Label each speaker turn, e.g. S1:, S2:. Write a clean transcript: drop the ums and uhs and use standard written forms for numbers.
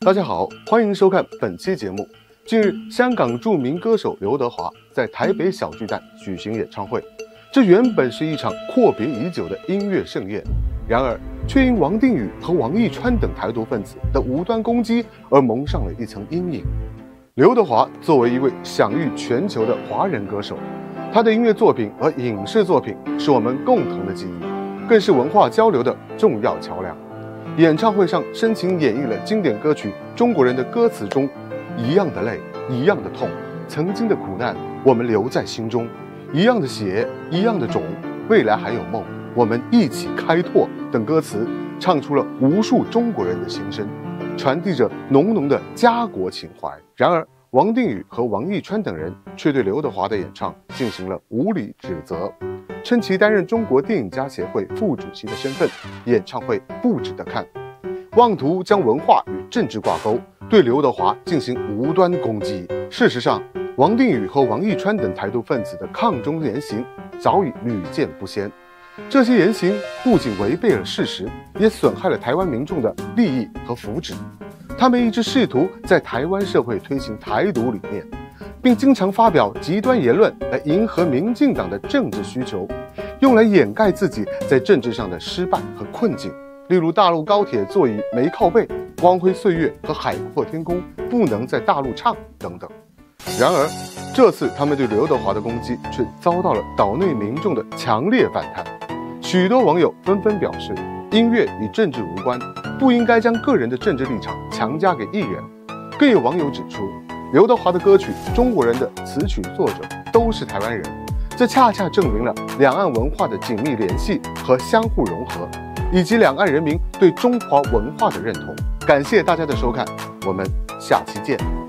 S1: 大家好，欢迎收看本期节目。近日，香港著名歌手刘德华在台北小巨蛋举行演唱会，这原本是一场阔别已久的音乐盛宴，然而却因王定宇和王一川等台独分子的无端攻击而蒙上了一层阴影。刘德华作为一位享誉全球的华人歌手，他的音乐作品和影视作品是我们共同的记忆，更是文化交流的重要桥梁。演唱会上深情演绎了经典歌曲《中国人的歌词》中一样的泪，一样的痛，曾经的苦难我们留在心中，一样的血，一样的种，未来还有梦，我们一起开拓等歌词，唱出了无数中国人的心声，传递着浓浓的家国情怀。然而王定宇和王一川等人却对刘德华的演唱进行了无理指责，称其担任中国电影家协会副主席的身份，演唱会不值得看，妄图将文化与政治挂钩，对刘德华进行无端攻击。事实上，王定宇和王一川等台独分子的抗中言行早已屡见不鲜，这些言行不仅违背了事实，也损害了台湾民众的利益和福祉。他们一直试图在台湾社会推行台独理念，并经常发表极端言论来迎合民进党的政治需求，用来掩盖自己在政治上的失败和困境，例如大陆高铁座椅没靠背、光辉岁月和海阔天空不能在大陆唱等等。然而这次他们对刘德华的攻击却遭到了岛内民众的强烈反弹，许多网友纷纷表示，音乐与政治无关，不应该将个人的政治立场强加给艺人。更有网友指出，刘德华的歌曲《中国人》的词曲作者都是台湾人，这恰恰证明了两岸文化的紧密联系和相互融合，以及两岸人民对中华文化的认同。感谢大家的收看，我们下期见。